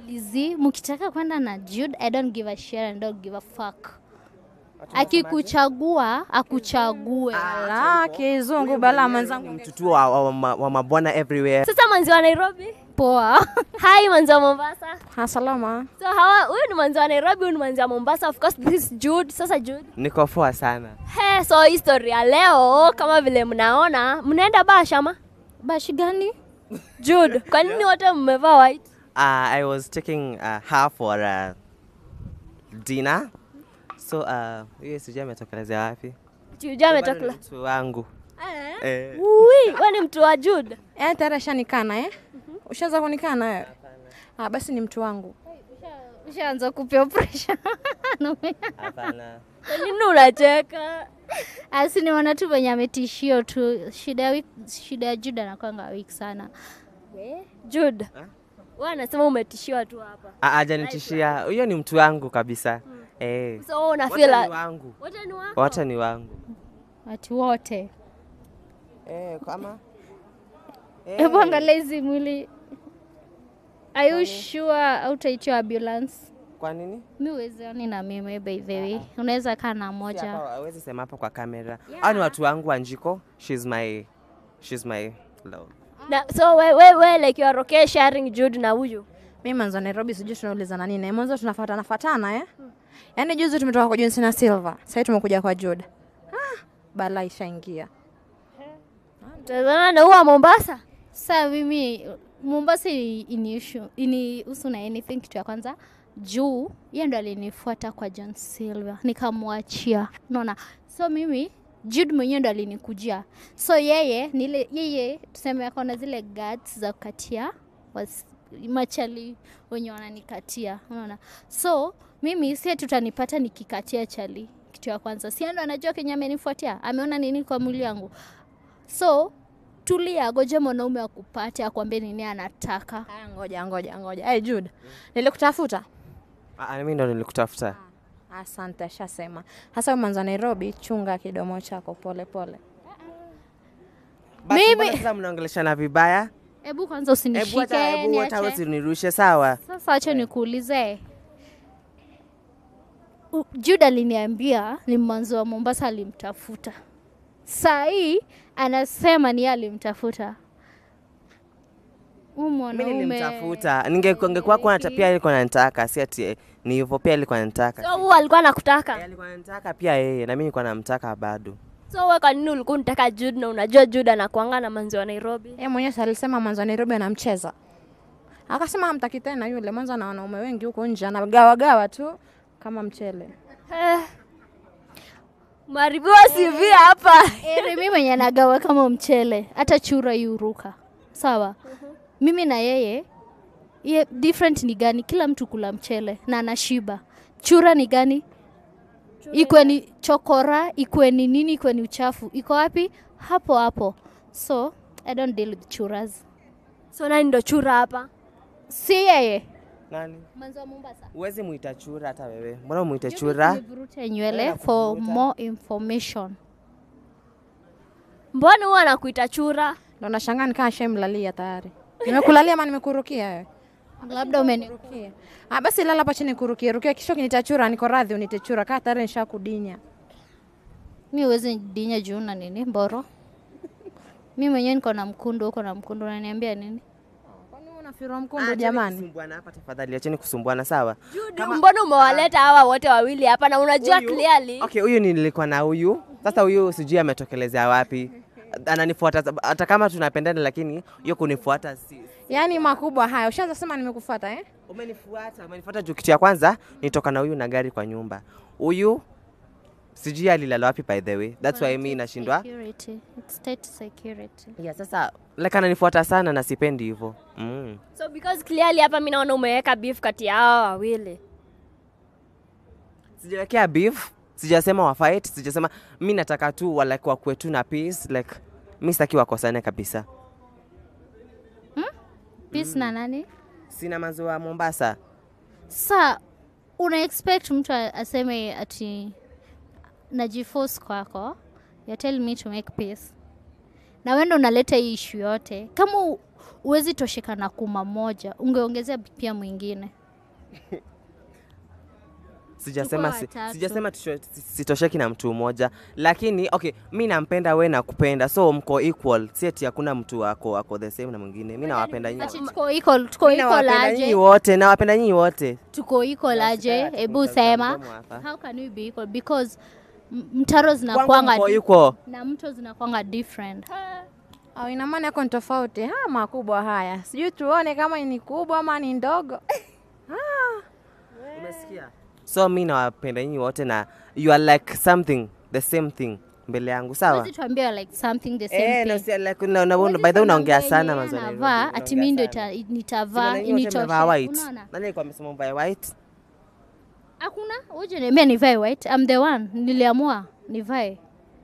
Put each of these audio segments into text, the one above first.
Lizi, mkitaka kwenda na Jude, I don't give a shit and don't give a fuck. Akikuchagua, akuchague. Ala, kizungu bala manzangu. Mtutu wa mabwana everywhere. Sasa manzi wa Nairobi? Poa. Hi manzi wa Mombasa. Salama. So huyu ni manzi wa Nairobi, huyu ni manzi wa Mombasa. Of course this is Jude. Sasa Jude. Niko poa sana. So history ya leo kama vile mnaona, mnaenda bash ama? Bash gani? Jude, kwa nini wote mmevaa white? I was taking her for dinner. So hiyo sijui ametokelezea wapi. Jude ametokelezea mtu wangu. Ui, wewe ni mtu wa Jude? Tayari shanikana Ushaanza kunikana wewe? Basi ni mtu wangu. Ushaanza kupewa pressure. Hapana. Nini unacheka? Asini wana tu wenye ametishio tu. Shida ya Jude anakuanga weak sana. Jude. Wewe unasema umetishiwa tu hapa. Hajanitishia. Huyo ni mtu wangu kabisa. So una feel wote ni wangu. Wote ni wako? Wote ni wangu. Watu wote. Kama Hebu angalia hizi mwili. Are you sure utaitwa ambulance? Kwa nini? Mimi uwezioni na mimi by the way. Unaweza kaa na moja. Hawezi sema hapa kwa kamera. Hao ni watu wangu wa Njiko. She's my love. So we like you are okay sharing Jude na huyu? Mimi manzo Nairobi sijui tunaulizana nini. Mwanzo tunafuatana Yaani juzi tumetoka kwa Johnson na Silva. Sasa tumekuja kwa Jude. Bala ishaingia. Tazama na huwa Mombasa. Sasa mimi Mombasa inihusu na anything kitu ya kwanza. Juu yeye ndo alinifuata kwa John Silva nikamwachia. Unaona? So mimi Jude mwenyewe ndo alinikujia. So yeye tuseme akaona zile guts za kukatia machali wenye wananikatia. Unaona? So mimi si tutanipata nikikatia chali kitu ya kwanza. Si ndo anajua Kenya amenifuatia. Ameona nini kwa mwili wangu. So tulia goje mwanaume akupate akwambie nini anataka. Ngoja. Jude. Nilikutafuta? Mimi ndo nilikutafuta. Asante, shasema. Hasa mwanzo Nairobi, chunga kidomo chako pole. Mimi sasa mnaongeleshana vibaya. Hebu kwanza usinishike. Hebu hata usinirushe sawa. Sasa acha nikuulize. Jude aliniambia ni mwanzo wa Mombasa alimtafuta. Saa hii anasema ni alimtafuta. Mimi nilimtafuta. Ningekuwa kwa pia alikuwa anataka, si ati ni hivyo pia alikuwa anataka. So huyu alikuwa anakutaka? Alikuwa anataka pia yeye na mimi nilikuwa namtaka bado. So wewe kwa nini ulikuwa unataka Jude na unajua Jude anakuanga na manzi wa Nairobi? Yeye mwenyewe alisema manzi wa Nairobi anamcheza. Akasema hamtaki tena yule mwanzo na wanaume wengi huko nje anagawa tu kama mchele. Maribiwa CV hapa. Mimi mwenye nagawa kama mchele, hata chura yuruka. Sawa? Mimi na yeye different ni gani? Kila mtu kula mchele na anashiba. Chura ni gani? Ikwe ni chokora, ikwe ni nini, ikwe ni uchafu. Iko wapi? Hapo. So, I don't deal with churas. So nani ndo chura hapa? Si yeye. Nani? Manzo wa Mombasa. Uwezi muita chura hata wewe. Mbona muite chura? Nivurute nywele for more information. Mbona huwa anakuita chura? Ndio nashangaa nikaa shemlalia tayari. Nimekulalia ama nimekurukia wewe? Labda umenirukia. Basi lala hapa chini kurukia. Rukia kisho kinitachura niko radhi unitechura kaa tayari nishakudinya. Mimi uweze dinya juu na nini mboro? Mimi mwenyewe niko na mkundu huko na mkundu unaniambia nini? Kwani unafirwa mkundu jamani? Kusumbuana hapa tafadhali, acheni kusumbuana sawa? Jude, mbona umewaleta hawa wote wawili hapa na unajua clearly? Okay, huyu nilikuwa na huyu. Sasa huyu sijui ametokelezea wapi. Ananifuata hata kama tunapendana lakini hiyo kunifuata si. Yaani makubwa haya. Ushaanza sema nimekufuata Umenifuata juu kitu ya kwanza nitoka na huyu na gari kwa nyumba. Huyu sijui alilala wapi by the way. That's why mimi nashindwa. Security. It's state security. Yeah, sasa like ananifuata sana na sipendi hivyo. So because clearly hapa mimi naona umeweka beef kati ya hao wawili. Sijawekea beef, sijasema wa fight, sijasema mimi nataka tu wale kwa kwetu na peace, like mimi sitaki wakosane kabisa. Peace na nani? Sina manzo wa Mombasa. Sa una expect mtu aseme ati najiforce kwako. You tell me to make peace. Na wewe ndo unaleta hii issue yote. Kama uwezi tosheka na kuma moja, ungeongezea pia mwingine. Sijasema sitosheki na mtu mmoja, lakini okay, mimi nampenda wewe na kupenda, so mko equal. Si eti hakuna mtu wako the same na mwingine. Mimi nawapenda nyinyi. Tuko equal aje? Nawapenda nyinyi wote. Tuko equal aje? Hebu sema. How can we be equal? Because mtaro zinakuanga na mto zinakuanga different. Au ina maana yako ni tofauti. Makubwa haya. Sijui tuone kama ni kubwa ama ni ndogo. Umesikia? So mimi nawapenda nyinyi wote na you are like something, the same thing mbele yangu, sawa? Wewe tuambie like something the same thing. No, like by the way unaongea sana mazuri. Navaa ati mimi ndio nitavaa initosha. Unaona? Nani alikuwa amesema mvae white? Hakuna, uje niambia nivae white. I'm the one. Niliamua nivae.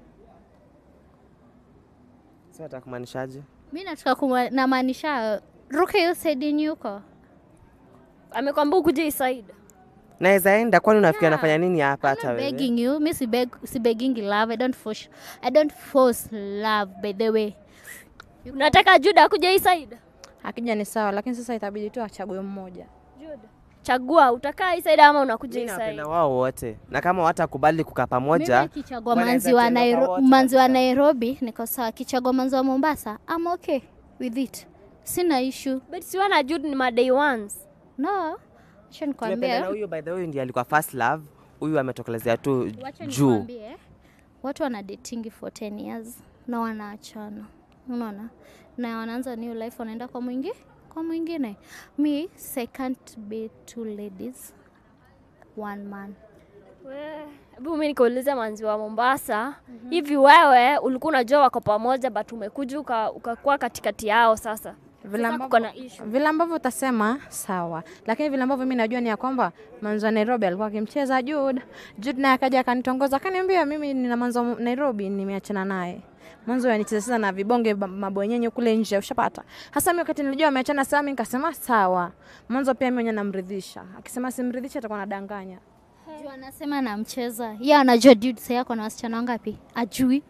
Sasa nataka kumaanishaje? Mimi nataka namaanisha ruka hiyo side nyuko. Amekwambia ukuje side. Naweza enda, kwani unafikia anafanya nini hapa hata wewe? Begging you, mimi si begging love. I don't force love by the way. Unataka Juda akuje side? Akija ni sawa, lakini sasa itabidi tu achague mmoja. Juda, chagua utakaa side ama unakuja side? Mimi napenda wao wote. Na kama watakubali kukaa pamoja, mimi kichagua manzi wa Nairobi niko sawa. Kichagua manzi wa Mombasa, I'm okay with it. Sina issue. But si wana Jude ni my day ones. No. Acha nikwambie. Na huyu by the way ndiye alikuwa first love. Huyu ametokelezea tu juu. Watu wana dating for 10 years na wanaachana. Unaona? Na wanaanza new life, wanaenda kwa mwingine. Me, I can't be two ladies, one man. Hebu mimi nikuuliza manzi wa Mombasa, hivi wewe ulikuwa unajua wako pamoja but umekuja ukakuwa katikati yao sasa? Vile ambavyo utasema sawa, lakini vile ambavyo mimi najua ni ya kwamba manzi wa Nairobi alikuwa akimcheza Jude naye akaja akanitongoza, akaniambia mimi nina manzi wa Nairobi nimeachana naye. Mwanzo yanicheza sasa na vibonge mabonyenye kule nje, ushapata. Hasa mimi wakati nilijua ameachana sasa, mimi nikasema sawa. Mwanzo pia mimi mwenyewe namridhisha. Akisema simridhisha atakuwa anadanganya. Juu anasema namcheza. Yeye anajua Jude sasa yako na wasichana wangapi? Ajui.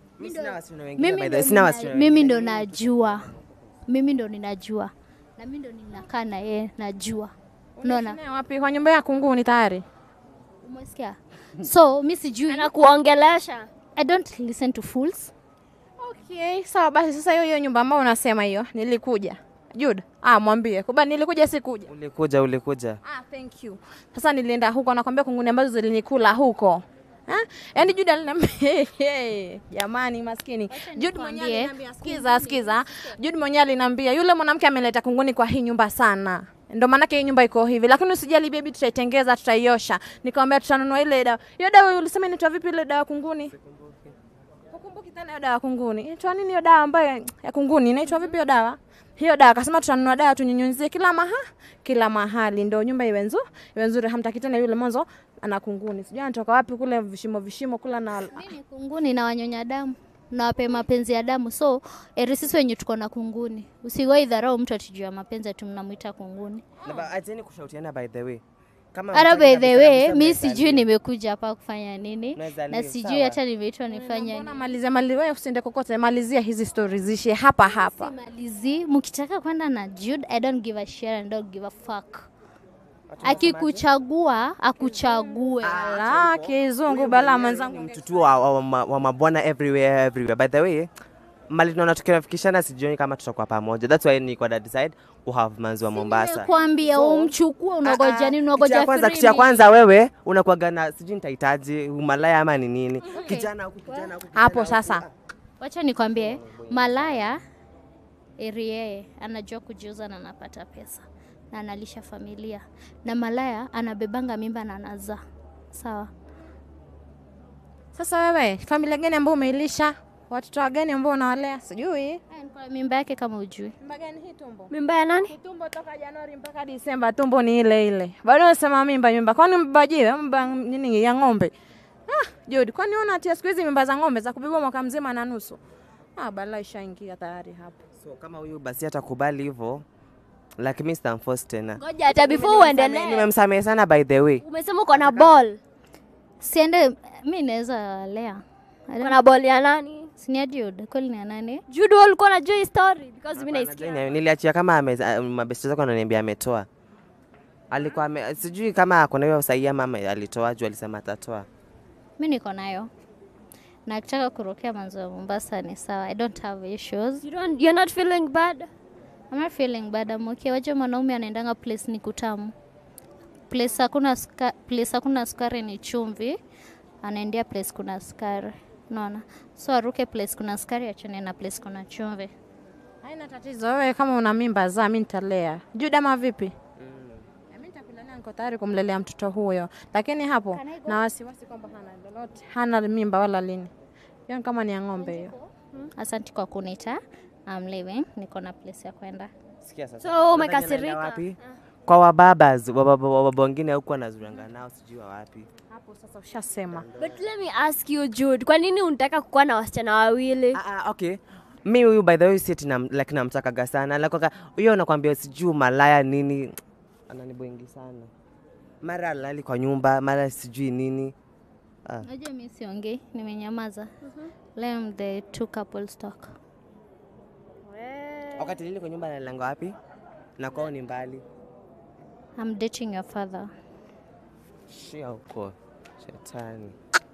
Mimi ndo najua. Mimi ndo ninajua. Na mimi ndo ninakaa na yeye najua. Unaona? Wapi? Kwa nyumba ya Kunguni tayari. Umesikia? So, mimi sijui anakuongelesha. I don't listen to fools. Okay, sawa basi sasa hiyo nyumba ambayo unasema hiyo nilikuja. Jude, mwambie. Kuba nilikuja sikuja. Ulikuja. Thank you. Sasa nilienda huko nakwambia Kunguni ambazo zilinikula huko. Yaani Jude aliniambia jamani maskini. Jude mwenyewe aliniambia sikiza. Jude mwenyewe aliniambia yule mwanamke ameleta Kunguni kwa hii nyumba sana. Ndio maana hii nyumba iko hivi, lakini usijali baby, tutaitengeza, tutaiosha. Nikamwambia tutanunua ile dawa. Hiyo dawa ulisema inaitwa vipi ile dawa Kunguni? Ukumbuki tena hiyo dawa Kunguni. Inaitwa nini hiyo dawa ambayo ya Kunguni? Inaitwa vipi hiyo dawa? Hiyo dawa akasema tutanunua dawa tunyunyuzie kila mahali ndio nyumba iwe nzuri, hamtaki tena yule mwanzo ana Kunguni. Sijui anatoka wapi kule vishimo kula na mimi Kunguni na wanyonya damu. Na wape mapenzi ya damu. So, sisi wenye tuko na Kunguni. Usigoi dharau mtu atijua mapenzi tu mnamuita Kunguni. Na ajeni kushautiana by the way. By the way, mimi sijui nimekuja hapa kufanya nini. Na sijui hata nimeitwa nifanye nini. Maliza wewe usiende kokote, malizia hizi stories zishe hapa. Simalizi, mkitaka kwenda na Jude, I don't give a shit and don't give a fuck. Akikuchagua, akuchague. Ala, kizungu bala manzangu mtutu wa mabwana everywhere. By the way, mali tunaona tukifikishana sijioni kama tutakuwa pamoja. That's why niko na decide to have manzi wa Mombasa. Nikwambia umchukue unagoja nini? Unagoja kitu ya kwanza wewe unakuaga na sijui nitahitaji malaya ama ni nini. Kijana huku hapo sasa. Wacha nikwambie, malaya yeye anajua kujiuza na anapata pesa na analisha familia. Na malaya anabebanga mimba na anazaa. Sawa? Sasa wewe, familia gani ambayo umeilisha? Watoto gani ambao unawalea? Sijui. Kwa mimba yake kama ujui. Mimba gani hii tumbo? Mimba ya nani? Tumbo toka Januari mpaka Disemba tumbo ni ile. Bado unasema mimba. Kwani mbajiwe? Mimba nini ya ng'ombe? Jude, kwani una ati siku hizi mimba za ng'ombe za kubebwa mwaka mzima na nusu? Balaa ishaingia tayari hapo. So kama huyu basi atakubali hivyo, lakini mimi sitamforce tena. Ngoja hata before uendelee. Nimemsamehe sana by the way. Umesema uko na ball. Siende mimi naweza lea. Uko na ball ya nani? Senior Jude, kweli ni nani? Jude wewe ulikuwa unajua hii story because mimi naisikia. Niliachia kama mabesti zako ananiambia ametoa. Alikuwa sijui kama kuna hiyo sahihi mama alitoa juu alisema atatoa. Mimi niko nayo. Na kitaka kurokea manzo wa Mombasa ni sawa. I don't have issues. You're not feeling bad? I'm not feeling bad. I'm okay. Waje mwanaume anaendanga place ni kutamu. Place hakuna sukari ni chumvi. Anaendea place kuna sukari. Unaona? So aruke place kuna sukari achane na place kuna chumvi. Haina tatizo. Wewe kama una mimba za mimi nitalea. Juda ama vipi? Mimi nitakulelea, niko tayari kumlelea mtoto huyo. Lakini hapo na wasiwasi kwamba hana lolote. Hana mimba wala lini. Hiyo kama ni ya ng'ombe hiyo. Asante kwa kunita. I'm leaving. Niko na place ya kwenda. Sikia sasa. So umekasirika wapi? Kwa wababas, wababa wengine huko anazuranga nao sijui wapi. Hapo sasa ushasema. But let me ask you Jude, kwa nini unataka kuwa na wasichana wawili? Okay. Mimi huyu by the way si like namtakaga sana. Like huyo nakwambia sijui malaya nini. Ananiboingi sana. Mara lali kwa nyumba, mara sijui nini. Unajua mimi siongei, nimenyamaza. Let the two couples talk. Wakati lili kwa nyumba analanga wapi? Na kwao ni mbali. I'm dating your father. Shia huko. Shetani.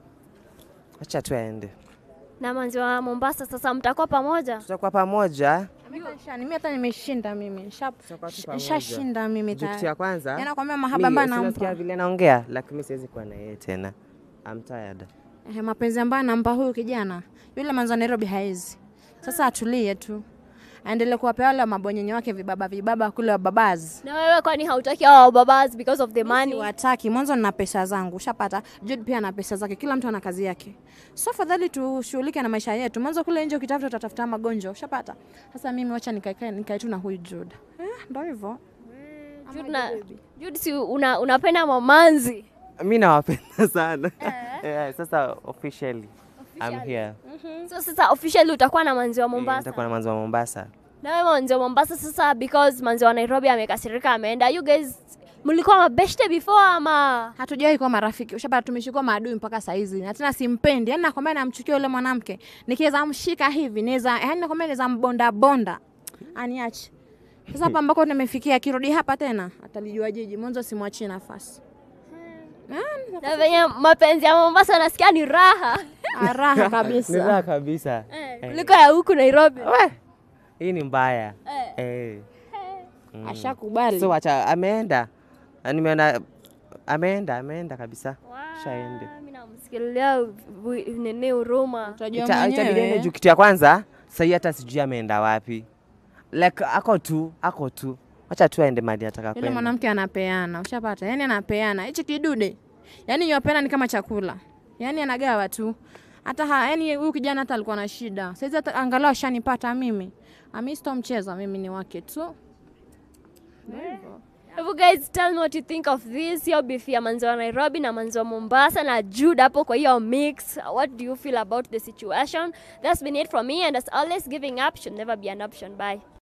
Acha tuende. Na manzi wa Mombasa sasa mtakuwa pamoja? Tutakuwa pamoja. Mimi hata nimeshinda mimi. Nishashinda mimi tayari. Kitu ya kwanza. Yanakwambia mahaba bana nampa. Unasikia vile naongea, lakini mimi siwezi kuwa na yeye tena. I'm tired. Mapenzi ambayo nampa huyu kijana. Yule manzo Nairobi haezi. Sasa atulie tu. Aendelee kuwapea wale mabonyenye wake vibaba kule wa babazi. Na wewe kwani hautaki hao babazi because of the money? Wataki. Mwanzo nina pesa zangu. Ushapata? Jude pia ana pesa zake. Kila mtu ana kazi yake. So fadhali tushughulike na maisha yetu. Mwanzo kule nje ukitafuta utatafuta magonjwa. Ushapata? Sasa mimi wacha nikae tu na huyu Jude. Ndio hivyo. Jude si unapenda mamanzi? Mimi nawapenda sana. Sasa officially I'm here. So sasa officially utakuwa na manzi wa Mombasa? Nitakuwa na manzi wa Mombasa. Na wewe manzi wa Mombasa sasa because manzi wa Nairobi amekasirika ameenda. You guys mlikuwa mabeshte before ama? Hatujawahi kuwa marafiki. Ushapata tumeshikwa maadui mpaka saa hizi. Na tena simpendi. Yaani nakwambia namchukia yule mwanamke. Nikiweza mshika hivi, yaani nakwambia naweza mbonda. Aniache. Sasa hapa ambako nimefikia kirudi hapa tena atalijua jiji. Mwanzo simwachie nafasi. Na venye mapenzi ya Mombasa nasikia ni raha. Raha kabisa. Ni raha kabisa. Kuliko ya huku Nairobi. Hii ni mbaya. Ashakubali. So acha ameenda. Nimeona ameenda kabisa. Shaende. Mimi namsikilia nene huruma. Itabidi juu kitu ya kwanza, sasa hata sijui ameenda wapi. Like ako tu. Acha tu aende mahali ataka kwenda. Yule mwanamke anapeana, ushapata? Yaani anapeana. Hichi kidude. Yaani yopena ni kama chakula. Yaani anagawa tu. Hata yaani huyu kijana hata alikuwa na shida. Sasa hata angalau shanipata mimi. Amisto mcheza mimi ni wake tu. You guys tell me what you think of this. Hiyo beef ya manzi wa Nairobi na manzi wa Mombasa na Jude hapo kwa hiyo mix. What do you feel about the situation? That's been it from me, and as always, giving up should never be an option. Bye.